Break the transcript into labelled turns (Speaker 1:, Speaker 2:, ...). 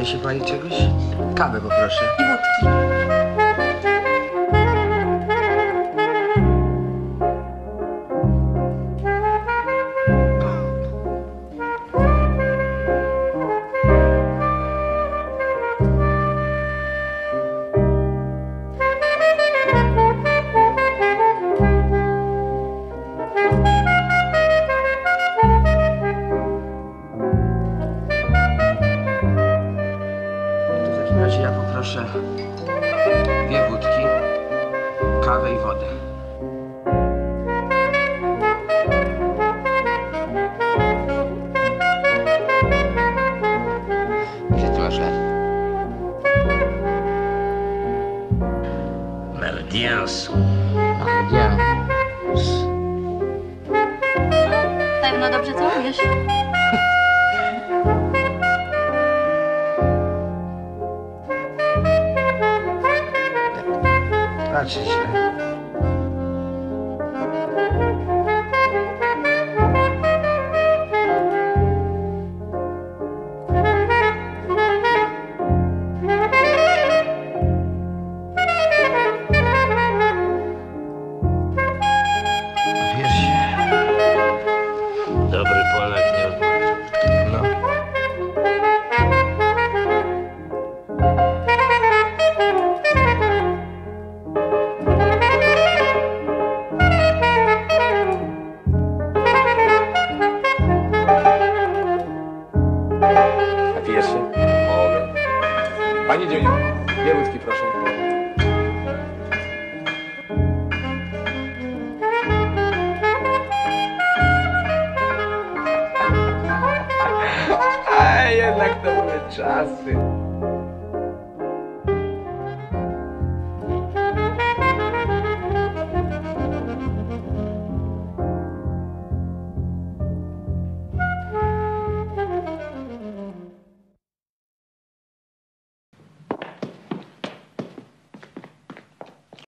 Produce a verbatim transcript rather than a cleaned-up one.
Speaker 1: Napije się pani czegoś? Kawę poproszę.
Speaker 2: I wódki.
Speaker 1: Ja poproszę dwie wódki, kawę i wodę. Ile ty masz lat? Merdians. Merdians.
Speaker 2: Pewno dobrze całujesz.
Speaker 1: Raczej źle. Wiesz się.
Speaker 3: Dobry Polak nie odmawia.
Speaker 1: No.
Speaker 4: Napijesz się? Mogę. Pani Dziuniu, dwie wódki proszę. A jednak to były czasy.